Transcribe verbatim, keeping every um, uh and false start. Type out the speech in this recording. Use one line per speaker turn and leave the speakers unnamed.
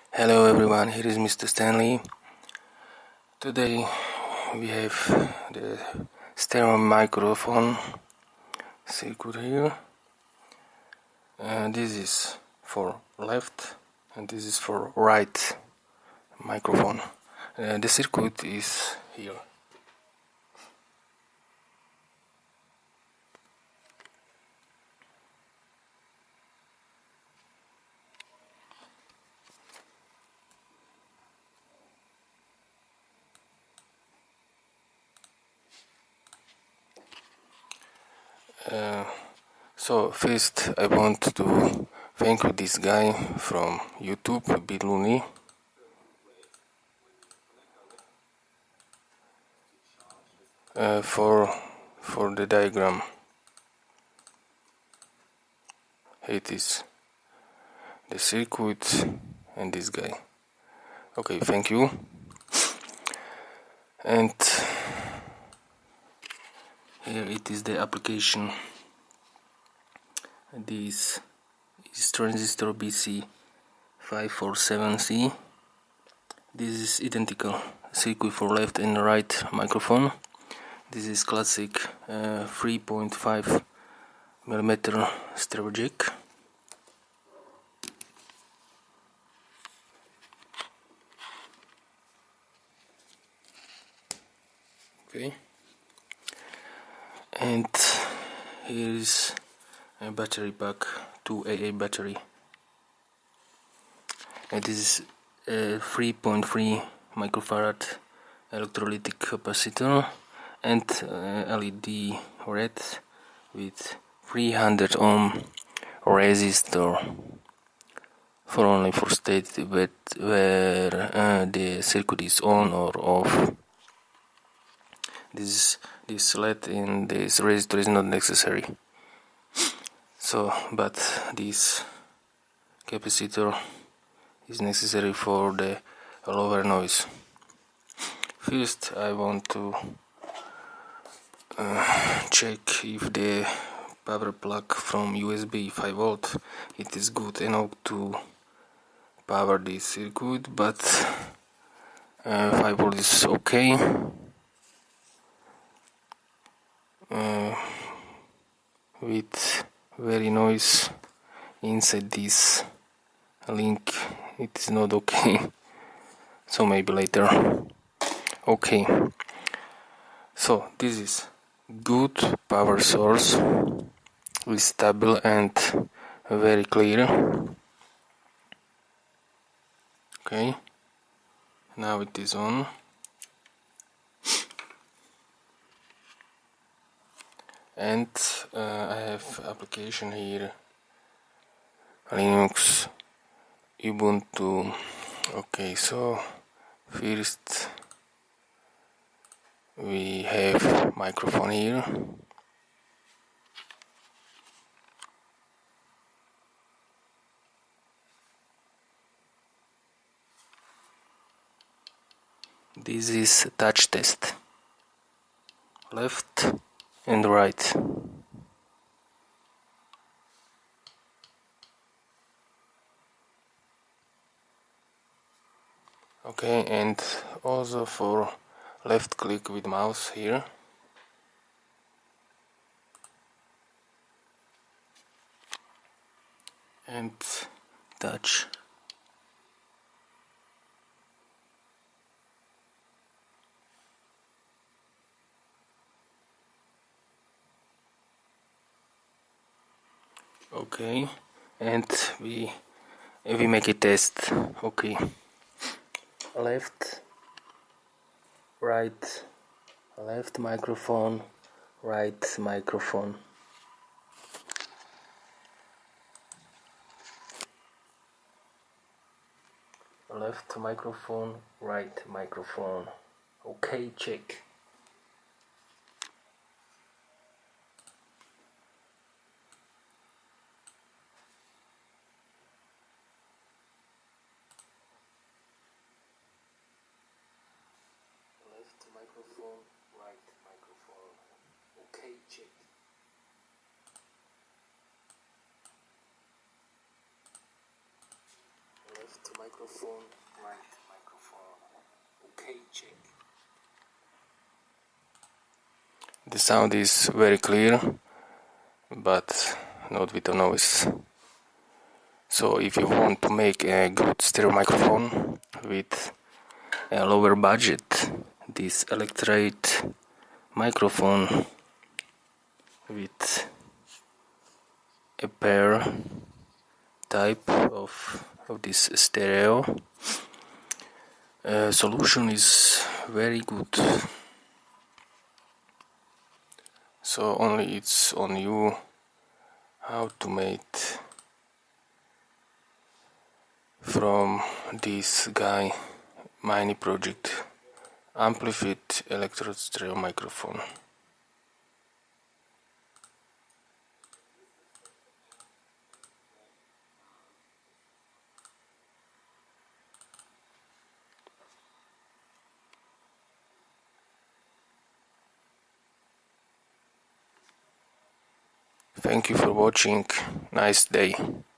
Hello everyone, here is Mister Stanley. Today we have the stereo microphone circuit here. Uh, this is for left and this is for right microphone. Uh, the circuit is here. Uh, so first I want to thank you this guy from YouTube, Biluni. Uh, for for the diagram. It is the circuit and this guy. Okay, thank you. And here it is the application. This is transistor B C five four seven C. This is identical circuit for left and right microphone. This is classic uh, three point five millimeter stereo jack. Okay, and here is a battery pack, two A A battery, and this is a three point three microfarad electrolytic capacitor and uh, L E D red with three hundred ohm resistor for only for state but where uh, the circuit is on or off. This this L E D in this resistor is not necessary. So, but this capacitor is necessary for the lower noise. First, I want to uh, check if the power plug from U S B five volt it is good enough to power this circuit, but uh, five volt is okay. Uh, with very noise inside this link it is not okay, so maybe later. Okay, so this is good power source, is stable and very clear. Okay, now it is on. And uh, I have application here, Linux, Ubuntu. Okay, so first we have microphone here. This is touch test, left and right. Okay, and also for left click with mouse here. And touch. Okay, and we we make a test. Okay, left, right, left microphone, right microphone. Left microphone, right microphone. Okay, check. Left microphone, right microphone. Okay, check. left microphone, right microphone. Okay, check. The sound is very clear, but not with the noise. So if you want to make a good stereo microphone with a lower budget, this electret microphone with a pair type of, of this stereo uh, solution is very good. So only it's on you how to make from this guy mini project amplified electrode stereo microphone. Thank you for watching. Nice day.